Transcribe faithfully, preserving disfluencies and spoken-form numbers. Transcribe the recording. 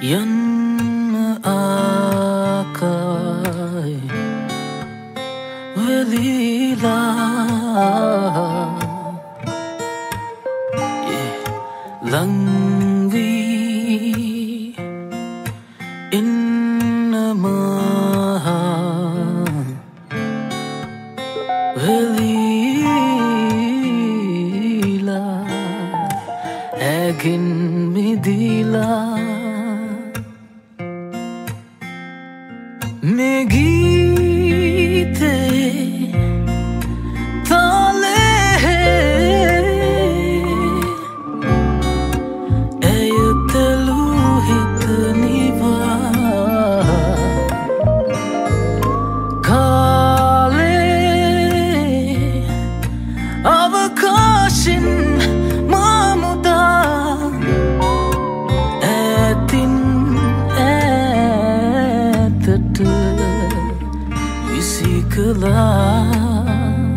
යන්න ආකායි වෙලිලා ලංවී ඉන්නමා වෙලිලා ඇගෙන් මිදිලා මේ ගීතේ තාලේ ඇයතලු හිත නිවා කාලේ අවකාශින් මාමුදා ඇතින් ඈතට විසිකලා